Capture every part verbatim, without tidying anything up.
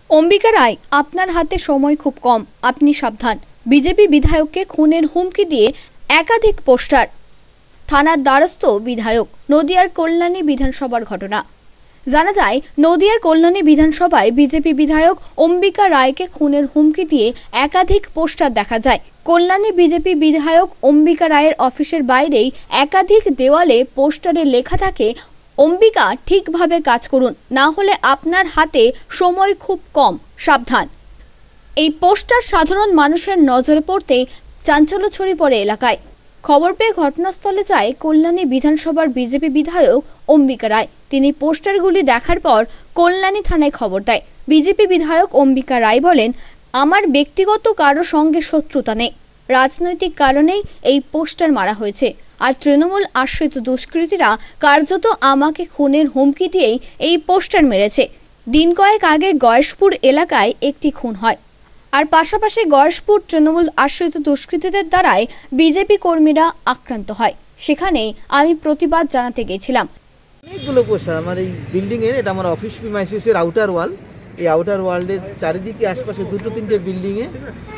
অম্বিকা রায়, আপনার হাতে সময় খুব কম, আপনি সাবধান। বিজেপি বিধায়ককে খুনের হুমকি দিয়ে একাধিক পোস্টার। থানার দ্বারস্থ বিধায়ক। নদিয়ার কল্যাণী বিধানসভার ঘটনা। জানা যায়, নদিয়ার কল্যাণী বিধানসভায় বিজেপি বিধায়ক অম্বিকা রায়কে খুনের হুমকি দিয়ে একাধিক পোস্টার দেখা যায়। কল্যাণী বিজেপি বিধায়ক অম্বিকা রায়ের অফিসের বাইরেই একাধিক দেওয়ালে পোস্টারে লেখা থাকে, অম্বিকা ঠিকভাবে কাজ করুন, না হলে আপনার হাতে সময় খুব কম, সাবধান। এই পোস্টার সাধারণ মানুষের নজরে পড়তে চাঞ্চল্য ছড়িয়ে পড়ে এলাকায়। খবর পেয়ে ঘটনাস্থলে যায় কল্যাণী বিধানসভার বিজেপি বিধায়ক অম্বিকা রায়। তিনি পোস্টারগুলি দেখার পর কল্যাণী থানায় খবর দেয়। বিজেপি বিধায়ক অম্বিকা রায় বলেন, আমার ব্যক্তিগত কারো সঙ্গে শত্রুতা নেই, রাজনৈতিক কারণেই এই পোস্টার মারা হয়েছে। আর তৃণমূল আশ্রিত দুষ্কৃতীরা কার্যত আমাকে খুনের হুমকি দিয়েই এই পোস্টার মেরেছে। দিন কয়েক আগে গয়েশপুর এলাকায় একটি খুন হয়, আর পাশাপাশি গয়েশপুর তৃণমূল আশ্রিত দুষ্কৃতীদের দ্বারাই বিজেপি কর্মীরা আক্রান্ত হয়। সেখানে আমি প্রতিবাদ জানাতে গেছিলাম। অনেকগুলো পোস্টার আমার এই বিল্ডিং এর, এটা আমার অফিস প্রিমাইসিস এর আউটার ওয়াল। এই আউটার ওয়ালের চারিদিকে আশপাশে দুটো তিনটে বিল্ডিং এ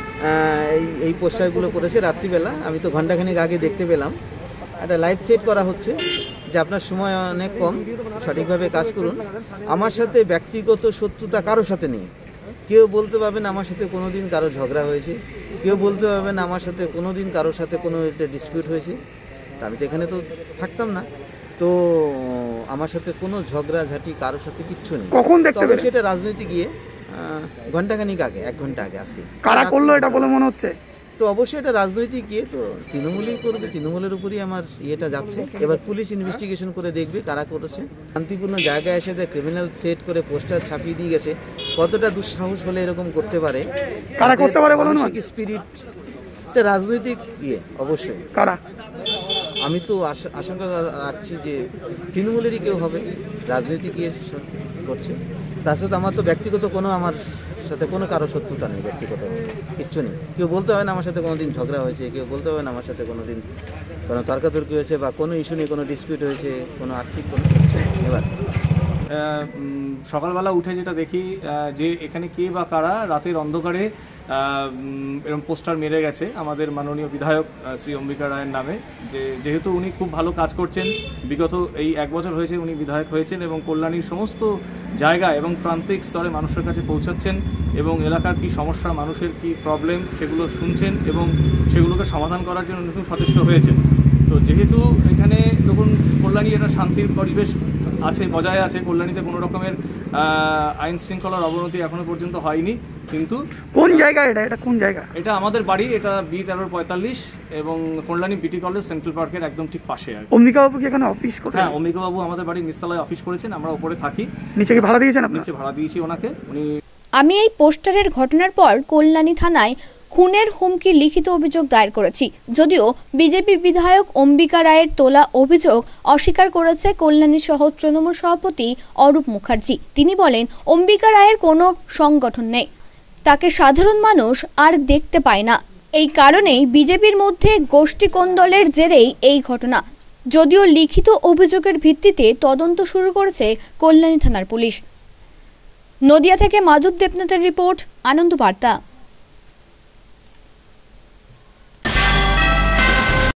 এই এই পোস্টারগুলো করেছে রাত্রিবেলা। আমি তো ঘন্টাখানিক আগে দেখতে পেলাম। একটা লাইট সেট করা হচ্ছে যে আপনার সময় অনেক কম, সঠিকভাবে কাজ করুন। আমার সাথে ব্যক্তিগত শত্রুতা কারোর সাথে নেই। কেউ বলতে পারবেন আমার সাথে কোনো দিন কারো ঝগড়া হয়েছে, কেউ বলতে পারবেন আমার সাথে কোনো দিন কারোর সাথে কোনো একটা ডিসপিউট হয়েছে। আমি তো এখানে তো থাকতাম না, তো আমার সাথে কোনো ঝগড়াঝাটি কারোর সাথে কিচ্ছু নেই। কখন দেখতে পেলেন? সেটা রাজনীতি গিয়ে ঘন্টাখানিক আগে, এক ঘন্টা আগে আসছি। কারা করলো এটা বলে মনে হচ্ছে? তো অবশ্যই এটা রাজনৈতিক গিয়ে তো তৃণমূলই করবে, তৃণমূলের উপরই আমার ইয়েটা যাচ্ছে। এবার পুলিশ ইনভেস্টিগেশন করে দেখবে কারা করেছে। শান্তিপূর্ণ জায়গায় এসে ক্রিমিনাল থ্রেট করে পোস্টার ছাপিয়ে দিয়ে গেছে, কতটা দুঃসাহস হলে এরকম করতে পারে, কারা করতে পারে বলুন? স্পিরিট, এটা রাজনৈতিক ইয়ে অবশ্যই। কারা? আমি তো আশঙ্কা রাখছি যে তৃণমূলেরই কেউ হবে, রাজনৈতিক ইয়ে করছে। তার সাথে আমার তো ব্যক্তিগত কোনো আমার সাথে কোনো কারো শত্রুতা নেই, ব্যক্তিগত কিচ্ছু নেই। কেউ বলতে হয় না আমার সাথে কোনো দিন ঝগড়া হয়েছে, কেউ বলতে হয় না আমার সাথে কোনো দিন কোনো তর্কাতর্কি হয়েছে বা কোনো ইস্যু নিয়ে কোনো ডিসপিউট হয়েছে, কোনো আর্থিক কোনো কিছু। এবার সকালবেলা উঠে যেটা দেখি যে এখানে কে বা কারা রাতের অন্ধকারে এরকম পোস্টার মেরে গেছে আমাদের মাননীয় বিধায়ক শ্রী অম্বিকা রায়ের নামে। যে যেহেতু উনি খুব ভালো কাজ করছেন, বিগত এই এক বছর হয়েছে উনি বিধায়ক হয়েছেন এবং কল্যাণীর সমস্ত জায়গায় এবং প্রান্তিক স্তরে মানুষের কাছে পৌঁছাচ্ছেন এবং এলাকার কী সমস্যা, মানুষের কী প্রবলেম সেগুলো শুনছেন এবং সেগুলোকে সমাধান করার জন্য নতুন সচেষ্ট হয়েছেন। তো যেহেতু এখানে দেখুন কল্যাণী একটা শান্তির পরিবেশ আছে, বজায় আছে, কল্যাণীতে কোনো রকমের আইন শৃঙ্খলার অবনতি এখনো পর্যন্ত হয়নি। কিন্তু কোন জায়গা এটা? এটা কোন জায়গা? এটা আমাদের বাড়ি, এটা বি তেরো পঁয়তাল্লিশ এবং কল্যাণী বিটি কলেজ সেন্ট্রাল পার্কের একদম ঠিক পাশে। আর অম্বিকা বাবু কি এখানে অফিস করেন? হ্যাঁ, অম্বিকা বাবু আমাদের বাড়ির নিচতলায় অফিস করেছেন, আমরা উপরে থাকি। নিচে কি ভাড়া দিয়েছেন আপনি? নিচে ভাড়া দিয়েছি ওনাকে। উনি আমি এই পোস্টারের ঘটনার পর কল্যাণী থানায় খুনের হুমকি লিখিত অভিযোগ দায়ের করেছি। যদিও বিজেপি বিধায়ক অম্বিকা রায়ের তোলা অভিযোগ অস্বীকার করেছে কল্যাণী সহ তৃণমূল সভাপতি অরূপ মুখার্জি। তিনি বলেন, অম্বিকা রায়ের কোনো সংগঠন নেই, তাকে সাধারণ মানুষ আর দেখতে পায় না। এই কারণেই বিজেপির মধ্যে গোষ্ঠী কোন্দলের জেরেই এই ঘটনা। যদিও লিখিত অভিযোগের ভিত্তিতে তদন্ত শুরু করেছে কল্যাণী থানার পুলিশ। নদিয়া থেকে মাধব দেবনাথের রিপোর্ট, আনন্দ বার্তা।